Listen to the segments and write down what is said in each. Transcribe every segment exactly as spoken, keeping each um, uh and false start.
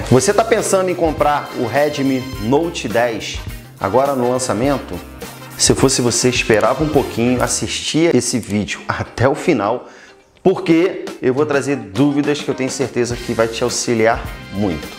Você está pensando em comprar o Redmi Note dez agora no lançamento? Se fosse você, esperava um pouquinho, assistia esse vídeo até o final, porque eu vou trazer dúvidas que eu tenho certeza que vai te auxiliar muito.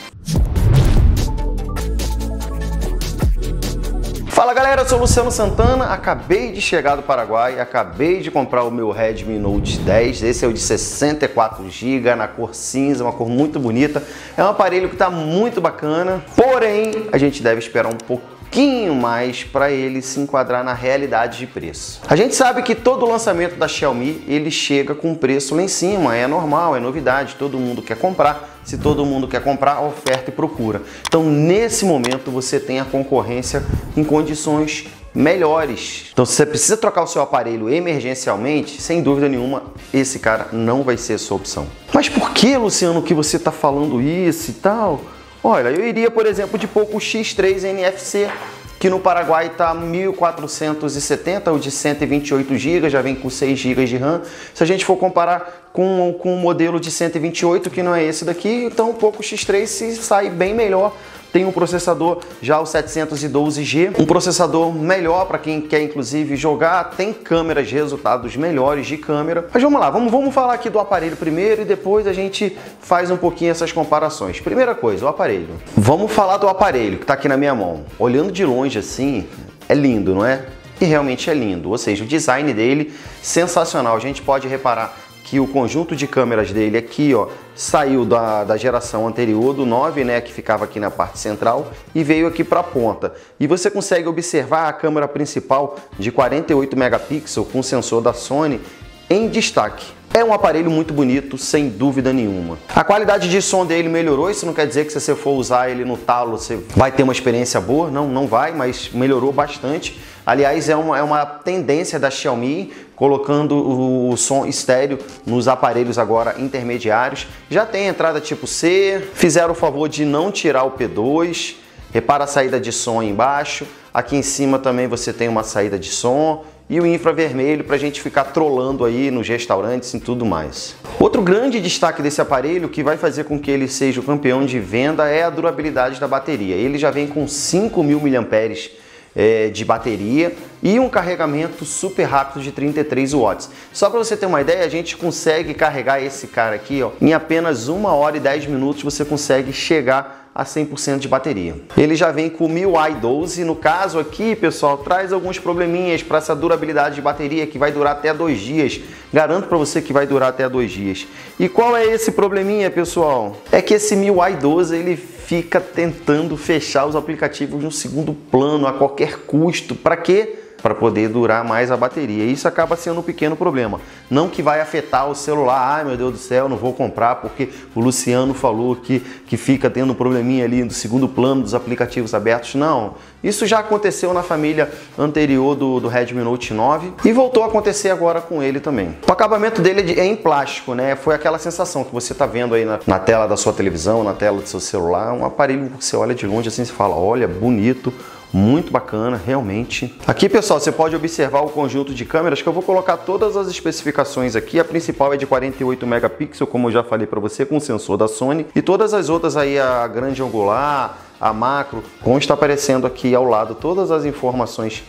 Fala galera, eu sou o Luciano Santana, acabei de chegar do Paraguai, acabei de comprar o meu Redmi Note dez, esse é o de sessenta e quatro gigas, na cor cinza, uma cor muito bonita, é um aparelho que está muito bacana, porém a gente deve esperar um pouquinho mais para ele se enquadrar na realidade de preço. A gente sabe que todo lançamento da Xiaomi ele chega com preço lá em cima, é normal, é novidade, todo mundo quer comprar. Se todo mundo quer comprar, oferta e procura. Então, nesse momento, você tem a concorrência em condições melhores. Então, se você precisa trocar o seu aparelho emergencialmente, sem dúvida nenhuma, esse cara não vai ser a sua opção. Mas por que, Luciano, que você está falando isso e tal? Olha, eu iria, por exemplo, de Poco X três N F C, que no Paraguai está mil quatrocentos e setenta, o de cento e vinte e oito gigas, já vem com seis gigas de RAM. Se a gente for comparar com, com o modelo de cento e vinte e oito, que não é esse daqui, então o Poco X três se sai bem melhor. Tem um processador já o setecentos e doze G, um processador melhor para quem quer inclusive jogar, tem câmeras, resultados melhores de câmera. Mas vamos lá, vamos, vamos falar aqui do aparelho primeiro e depois a gente faz um pouquinho essas comparações. Primeira coisa, o aparelho. Vamos falar do aparelho que está aqui na minha mão. Olhando de longe assim, é lindo, não é? E realmente é lindo, ou seja, o design dele sensacional. A gente pode reparar que o conjunto de câmeras dele aqui, ó, saiu da, da geração anterior, do nove, né, que ficava aqui na parte central, e veio aqui para a ponta. E você consegue observar a câmera principal de quarenta e oito megapixels com sensor da Sony em destaque. É um aparelho muito bonito, sem dúvida nenhuma. A qualidade de som dele melhorou, isso não quer dizer que se você for usar ele no talo, você vai ter uma experiência boa, não, não vai, mas melhorou bastante. Aliás, é uma, é uma tendência da Xiaomi, colocando o, o som estéreo nos aparelhos agora intermediários. Já tem entrada tipo C, fizeram o favor de não tirar o P dois, repara a saída de som aí embaixo, aqui em cima também você tem uma saída de som, e o infravermelho para a gente ficar trolando aí nos restaurantes e tudo mais. Outro grande destaque desse aparelho que vai fazer com que ele seja o campeão de venda é a durabilidade da bateria. Ele já vem com cinco mil miliamperes é, de bateria e um carregamento super rápido de trinta e três watts. Só para você ter uma ideia, a gente consegue carregar esse cara aqui, ó, em apenas uma hora e dez minutos você consegue chegar a cem por cento de bateria. Ele já vem com o M I U I doze, no caso aqui, pessoal, traz alguns probleminhas para essa durabilidade de bateria que vai durar até dois dias. Garanto para você que vai durar até dois dias. E qual é esse probleminha, pessoal? É que esse M I U I doze ele fica tentando fechar os aplicativos no segundo plano a qualquer custo. Para quê? Para poder durar mais a bateria. Isso acaba sendo um pequeno problema. Não que vai afetar o celular, ai meu Deus do céu, não vou comprar porque o Luciano falou que, que fica tendo um probleminha ali no segundo plano dos aplicativos abertos. Não, isso já aconteceu na família anterior do, do Redmi Note nove e voltou a acontecer agora com ele também. O acabamento dele é em plástico, né? Foi aquela sensação que você está vendo aí na, na tela da sua televisão, na tela do seu celular, um aparelho que você olha de longe assim e fala, olha, bonito. Muito bacana, realmente. Aqui, pessoal, você pode observar o conjunto de câmeras que eu vou colocar todas as especificações aqui. A principal é de quarenta e oito megapixels, como eu já falei para você, com sensor da Sony. E todas as outras aí, a grande angular, a macro, consta aparecendo aqui ao lado todas as informações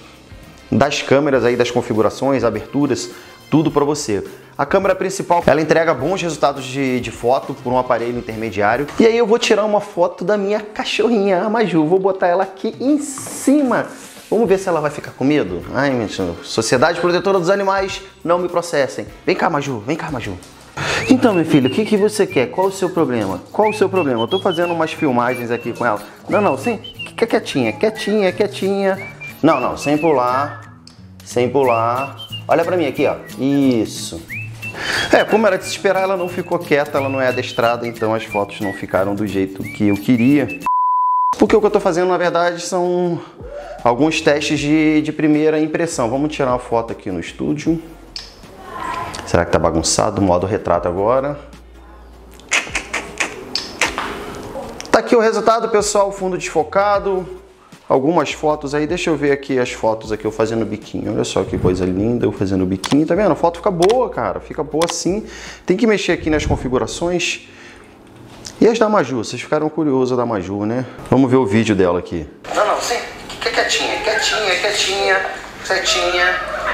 das câmeras aí, das configurações, aberturas, tudo para você. A câmera principal, ela entrega bons resultados de, de foto por um aparelho intermediário. E aí eu vou tirar uma foto da minha cachorrinha, a Maju. Vou botar ela aqui em cima. Vamos ver se ela vai ficar com medo. Ai, minha Sociedade Protetora dos Animais, não me processem. Vem cá, Maju, vem cá, Maju. Então, meu filho, o que, que você quer? Qual o seu problema? Qual o seu problema? Eu tô fazendo umas filmagens aqui com ela. Não, não, sem, quietinha, quietinha, quietinha. Não, não, sem pular, sem pular. Olha pra mim aqui, ó. Isso. É, como era de se esperar, ela não ficou quieta, ela não é adestrada, então as fotos não ficaram do jeito que eu queria. Porque o que eu tô fazendo, na verdade, são alguns testes de, de primeira impressão. Vamos tirar uma foto aqui no estúdio. Será que tá bagunçado? Modo retrato agora. Tá aqui o resultado, pessoal, fundo desfocado. Algumas fotos aí, deixa eu ver aqui as fotos aqui eu fazendo biquinho. Olha só que coisa linda eu fazendo biquinho, tá vendo? A foto fica boa, cara, fica boa assim. Tem que mexer aqui nas configurações. E as da Maju? Vocês ficaram curiosos da Maju, né? Vamos ver o vídeo dela aqui. Não, não, sim. Quietinha, quietinha, quietinha, quietinha.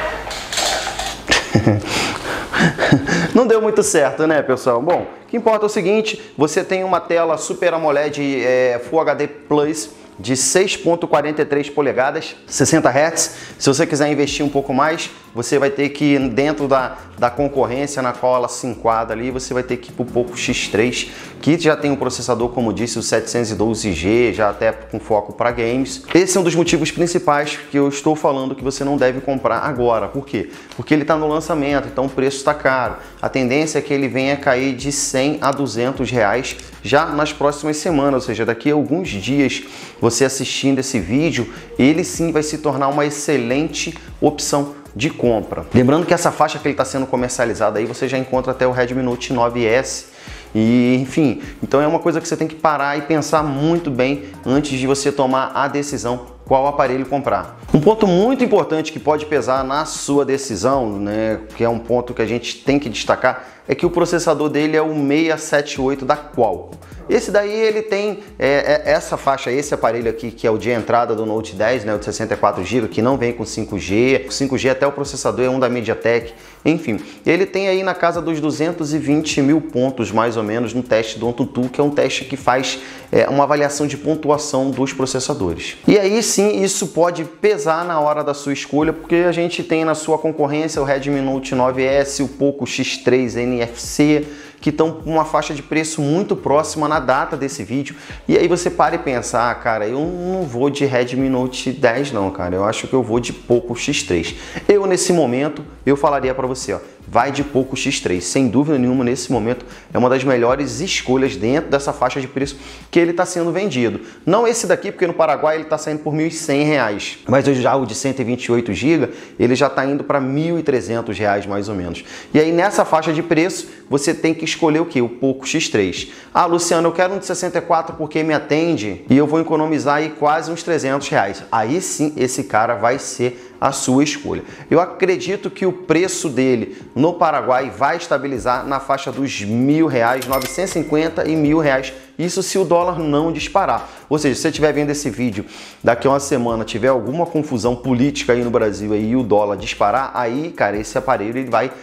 Não deu muito certo, né, pessoal? Bom, o que importa é o seguinte, você tem uma tela Super AMOLED é, Full H D Plus de seis ponto quarenta e três polegadas, sessenta hertz. Se você quiser investir um pouco mais, você vai ter que ir dentro da, da concorrência na qual ela se enquadra ali, você vai ter que ir para o Poco X três, que já tem um processador, como disse, o setecentos e doze G, já até com foco para games. Esse é um dos motivos principais que eu estou falando que você não deve comprar agora. Por quê? Porque ele está no lançamento, então o preço está caro. A tendência é que ele venha a cair de cem a duzentos reais já nas próximas semanas, ou seja, daqui a alguns dias, você assistindo esse vídeo, ele sim vai se tornar uma excelente opção de compra. Lembrando que essa faixa que ele está sendo comercializada aí, você já encontra até o Redmi Note nove S. E, enfim, então é uma coisa que você tem que parar e pensar muito bem antes de você tomar a decisão qual aparelho comprar. Um ponto muito importante que pode pesar na sua decisão, né, que é um ponto que a gente tem que destacar, é que o processador dele é o seiscentos e setenta e oito da Qualcomm. Esse daí ele tem é, é, essa faixa, esse aparelho aqui que é o de entrada do Note dez, né, o de sessenta e quatro gigas, que não vem com cinco G. cinco G até o processador é um da MediaTek. Enfim, ele tem aí na casa dos duzentos e vinte mil pontos mais ou menos no teste do AnTuTu, que é um teste que faz é, uma avaliação de pontuação dos processadores. E aí sim, isso pode pesar na hora da sua escolha, porque a gente tem na sua concorrência o Redmi Note nove S, o Poco X três N F C, que estão com uma faixa de preço muito próxima na data desse vídeo. E aí você para e pensa, ah, cara, eu não vou de Redmi Note dez não, cara, eu acho que eu vou de Poco X três. Eu, nesse momento, eu falaria para você, ó, vai de Poco X três, sem dúvida nenhuma, nesse momento é uma das melhores escolhas dentro dessa faixa de preço que ele está sendo vendido. Não esse daqui, porque no Paraguai ele está saindo por mil e cem reais, mas já o de cento e vinte e oito gigas, ele já está indo para mil e trezentos reais mais ou menos. E aí nessa faixa de preço, você tem que escolher o que? O Poco X três. Ah, Luciano, eu quero um de sessenta e quatro porque me atende e eu vou economizar aí quase uns trezentos reais. Aí sim, esse cara vai ser a sua escolha. Eu acredito que o preço dele no Paraguai vai estabilizar na faixa dos mil reais, novecentos e cinquenta e mil reais. Isso se o dólar não disparar. Ou seja, se você estiver vendo esse vídeo daqui a uma semana, tiver alguma confusão política aí no Brasil aí, e o dólar disparar, aí, cara, esse aparelho ele vai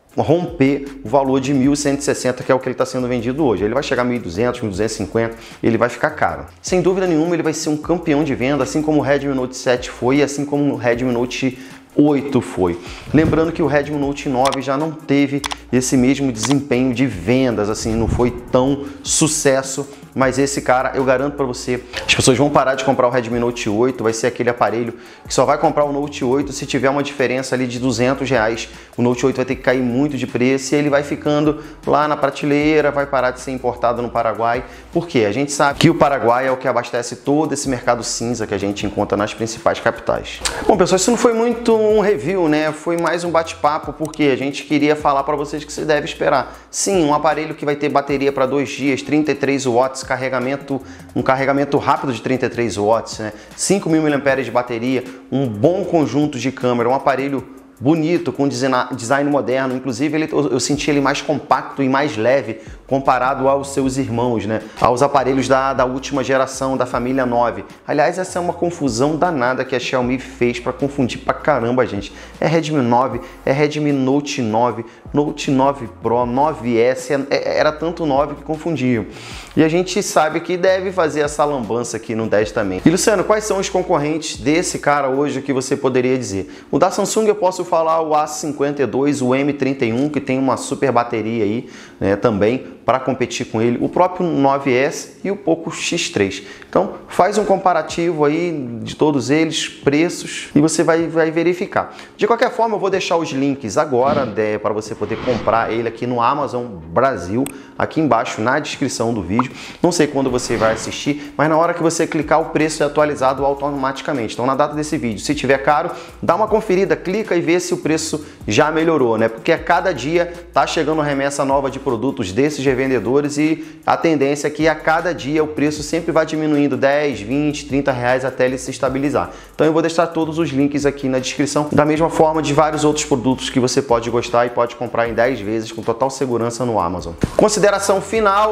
romper o valor de mil cento e sessenta, que é o que ele está sendo vendido hoje. Ele vai chegar a mil e duzentos, mil duzentos e cinquenta, ele vai ficar caro. Sem dúvida nenhuma, ele vai ser um campeão de venda, assim como o Redmi Note sete foi, e assim como o Redmi Note oito foi. Lembrando que o Redmi Note nove já não teve esse mesmo desempenho de vendas, assim, não foi tão sucesso, mas esse cara, eu garanto para você, as pessoas vão parar de comprar o Redmi Note oito, vai ser aquele aparelho que só vai comprar o Note oito se tiver uma diferença ali de duzentos reais. O Note oito vai ter que cair muito de preço e ele vai ficando lá na prateleira, vai parar de ser importado no Paraguai. Por quê? A gente sabe que o Paraguai é o que abastece todo esse mercado cinza que a gente encontra nas principais capitais. Bom, pessoal, isso não foi muito um review, né? Foi mais um bate-papo, porque a gente queria falar para vocês que você deve esperar. Sim, um aparelho que vai ter bateria para dois dias, trinta e três watts, carregamento, um carregamento rápido de trinta e três watts, né? cinco mil miliampères de bateria, um bom conjunto de câmera, um aparelho bonito, com design moderno. Inclusive ele, eu senti ele mais compacto e mais leve comparado aos seus irmãos, né? Aos aparelhos da, da última geração, da família nove. Aliás, essa é uma confusão danada que a Xiaomi fez para confundir pra caramba, gente. É Redmi nove, é Redmi Note nove, Note nove Pro, nove S, é, era tanto nove que confundiam. E a gente sabe que deve fazer essa lambança aqui no dez também. E Luciano, quais são os concorrentes desse cara hoje que você poderia dizer? O da Samsung eu posso falar o A cinquenta e dois, o M trinta e um, que tem uma super bateria aí, né, também para competir com ele, o próprio nove S e o Poco X três. Então faz um comparativo aí de todos eles, preços, e você vai, vai verificar. De qualquer forma, eu vou deixar os links agora né, para você poder comprar ele aqui no Amazon Brasil, aqui embaixo na descrição do vídeo. Não sei quando você vai assistir, mas na hora que você clicar, o preço é atualizado automaticamente. Então na data desse vídeo, se tiver caro, dá uma conferida, clica e vê se o preço já melhorou, né? Porque a cada dia tá chegando remessa nova de produtos desses revendedores e a tendência é que a cada dia o preço sempre vai diminuindo dez, vinte, trinta reais até ele se estabilizar. Então eu vou deixar todos os links aqui na descrição, da mesma forma de vários outros produtos que você pode gostar e pode comprar em dez vezes com total segurança no Amazon. Consideração final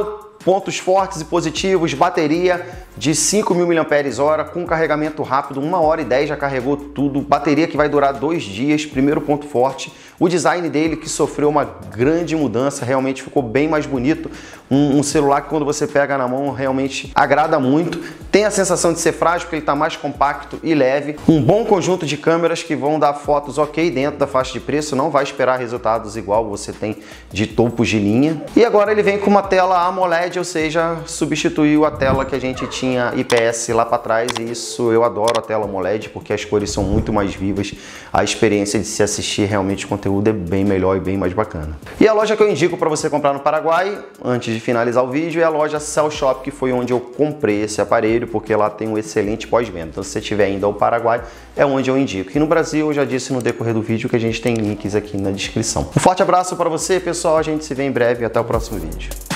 Pontos fortes e positivos: bateria de cinco mil miliampères-hora com carregamento rápido, uma hora e dez já carregou tudo, bateria que vai durar dois dias, primeiro ponto forte. O design dele que sofreu uma grande mudança, realmente ficou bem mais bonito, um, um celular que quando você pega na mão realmente agrada muito. Tem a sensação de ser frágil porque ele está mais compacto e leve. Um bom conjunto de câmeras que vão dar fotos ok dentro da faixa de preço, não vai esperar resultados igual você tem de topos de linha. E agora ele vem com uma tela AMOLED, ou seja, substituiu a tela que a gente tinha I P S lá para trás, e isso eu adoro a tela AMOLED porque as cores são muito mais vivas, a experiência de se assistir realmente o conteúdo é bem melhor e bem mais bacana. E a loja que eu indico para você comprar no Paraguai, antes de finalizar o vídeo, é a loja Cell Shop, que foi onde eu comprei esse aparelho, porque lá tem um excelente pós-venda. Então se você estiver indo ao Paraguai, é onde eu indico. E no Brasil, eu já disse no decorrer do vídeo que a gente tem links aqui na descrição. Um forte abraço para você, pessoal, a gente se vê em breve e até o próximo vídeo.